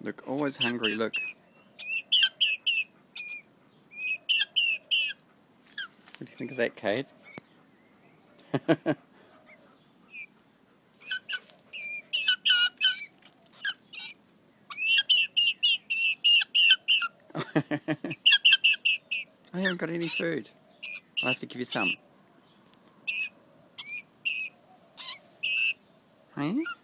Look, always hungry, look. What do you think of that, Kate? I haven't got any food. I'll have to give you some. Hey?